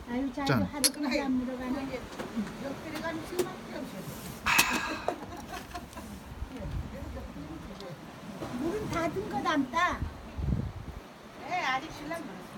아유 자기 짠. 하루 끊지 안 물어가네. 옆에 가는 수밖에 없어. 물은 다 든 거 담다. 네, 아직 신랑 그랬어.